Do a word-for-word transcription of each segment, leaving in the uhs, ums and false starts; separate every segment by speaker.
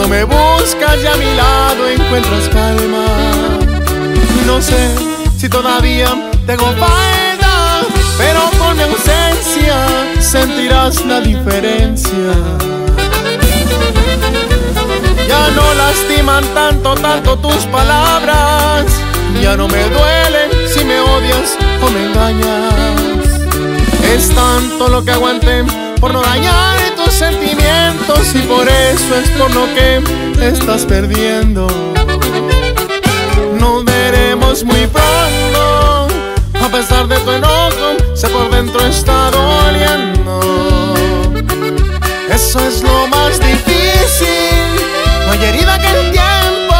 Speaker 1: me buscas y a mi lado encuentras calma. No sé si todavía tengo falta, pero con mi ausencia sentirás la diferencia. Ya no lastiman tanto, tanto tus palabras. Ya no me duelen si me odias o me engañas. Es tanto lo que aguanté por no dañar tus sentimientos, y por eso es por lo que estás perdiendo. Nos veremos muy pronto, a pesar de tu enojo, sé por dentro está doliendo. Eso es lo más difícil, no hay herida que el tiempo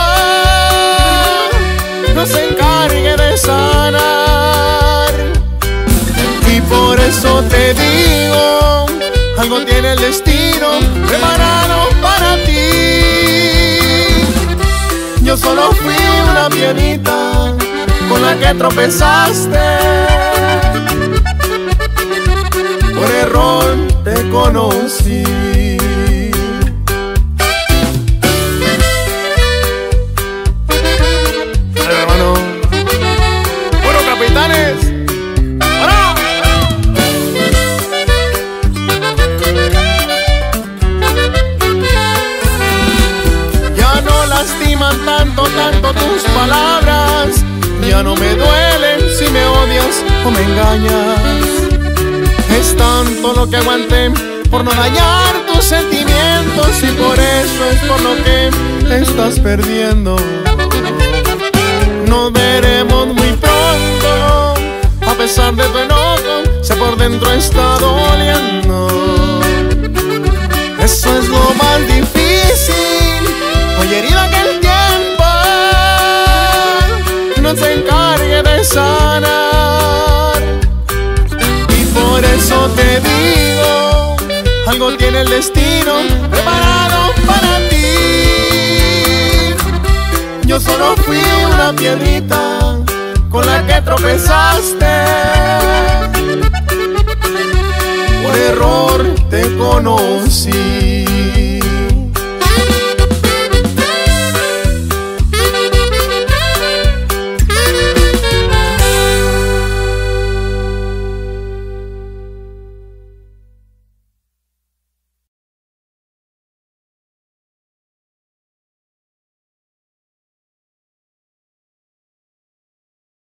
Speaker 1: no se encargue de sanar. Y por eso te digo, algo tiene el destino preparado para ti. Yo solo fui una piedrita con la que tropezaste. Por error te conocí. Hermano, bueno, capitanes, ¡para! Ya no lastiman tanto, tanto tus palabras. Ya no me duelen si me odias o me engañas. Es tanto lo que aguanté por no dañar tus sentimientos, y por eso es por lo que estás perdiendo. Nos veremos muy pronto, a pesar de tu enojo, sé por dentro está doliendo. Eso es lo más difícil, no hay herida que el tiempo no se encargue de sanar. Y por eso te digo, algo tiene el destino preparado para ti. Yo solo fui una piedrita con la que tropezaste. Por error te conocí.